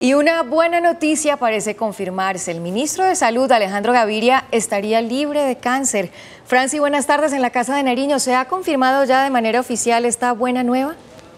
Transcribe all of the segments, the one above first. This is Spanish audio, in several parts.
Y una buena noticia parece confirmarse. El ministro de Salud, Alejandro Gaviria, estaría libre de cáncer. Franci, buenas tardes en la Casa de Nariño. ¿Se ha confirmado ya de manera oficial esta buena nueva?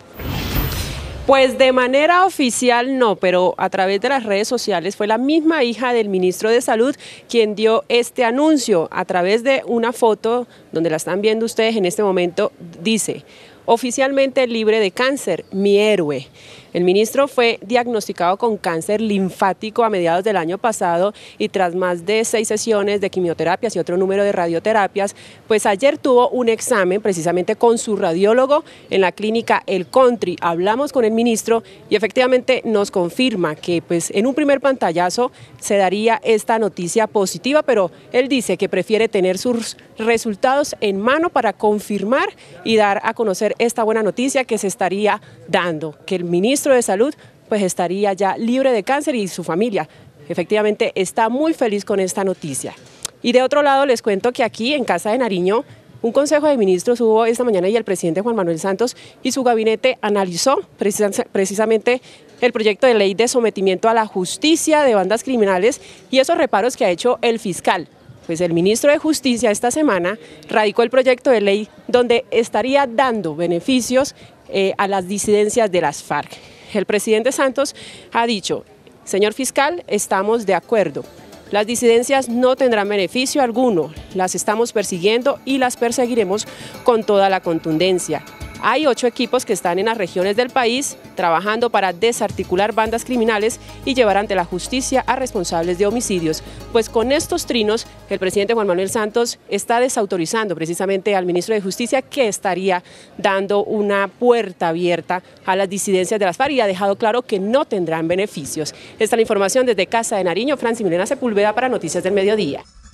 Pues de manera oficial no, pero a través de las redes sociales fue la misma hija del ministro de Salud quien dio este anuncio a través de una foto donde la están viendo ustedes en este momento. Dice: oficialmente libre de cáncer, mi héroe. El ministro fue diagnosticado con cáncer linfático a mediados del año pasado y tras más de 6 sesiones de quimioterapias y otro número de radioterapias, pues ayer tuvo un examen precisamente con su radiólogo en la clínica El Country. Hablamos con el ministro y efectivamente nos confirma que pues en un primer pantallazo se daría esta noticia positiva, pero él dice que prefiere tener sus resultados en mano para confirmar y dar a conocer esta buena noticia que se estaría dando, que el ministro de Salud pues estaría ya libre de cáncer y su familia efectivamente está muy feliz con esta noticia. Y de otro lado les cuento que aquí en Casa de Nariño un consejo de ministros hubo esta mañana y el presidente Juan Manuel Santos y su gabinete analizó precisamente el proyecto de ley de sometimiento a la justicia de bandas criminales y esos reparos que ha hecho el fiscal. Pues el ministro de Justicia esta semana radicó el proyecto de ley donde estaría dando beneficios a las disidencias de las FARC. El presidente Santos ha dicho: señor fiscal, estamos de acuerdo. Las disidencias no tendrán beneficio alguno, las estamos persiguiendo y las perseguiremos con toda la contundencia. Hay 8 equipos que están en las regiones del país trabajando para desarticular bandas criminales y llevar ante la justicia a responsables de homicidios. Pues con estos trinos, el presidente Juan Manuel Santos está desautorizando precisamente al ministro de Justicia, que estaría dando una puerta abierta a las disidencias de las FARC y ha dejado claro que no tendrán beneficios. Esta es la información desde Casa de Nariño. Franci Milena Sepúlveda para Noticias del Mediodía.